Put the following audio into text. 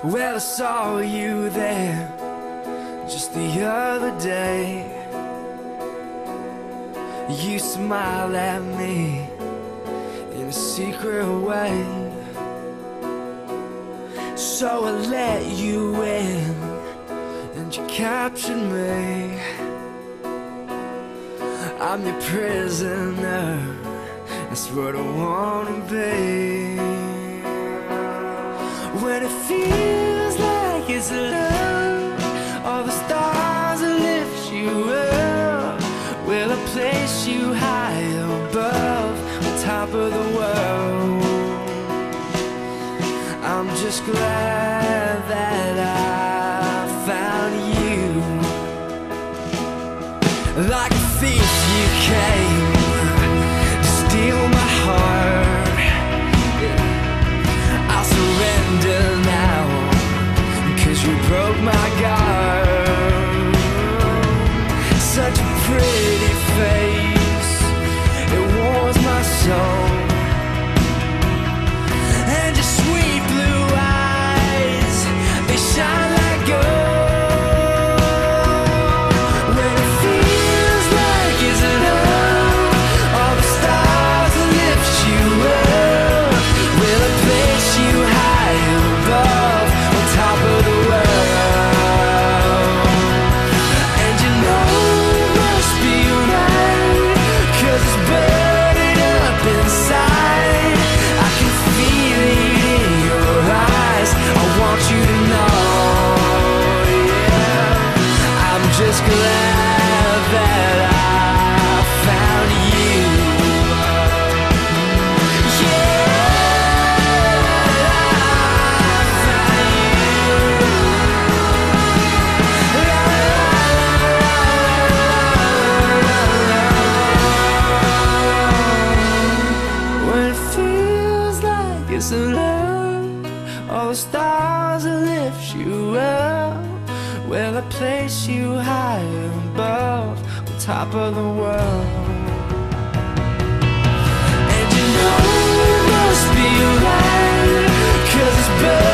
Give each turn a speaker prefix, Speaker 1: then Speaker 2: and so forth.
Speaker 1: Well, I saw you there just the other day. You smiled at me in a secret way, so I let you in and you captured me. I'm your prisoner, that's what I wanna be. When it feels like it's love, all the stars will lift you up. Will I place you high above, on top of the world? I'm just glad that I found you. Like a thief you came to steal my heart. I'll surrender now, 'cause you broke my guard. Such a pretty face, it warms my soul. And your sweet blue eyes, they shine like gold. When it feels like it's love, all the stars will lift you up. Will I place you high above, on top of the world? And you know it must be right, 'cause it's burning up inside. I can feel it in your eyes, I want you to know, yeah. I'm just glad that I found you. When it feels like it's love, all the stars will lift you up. Will I place you high above, on top of the world? And you know it must be right, 'cause it's better.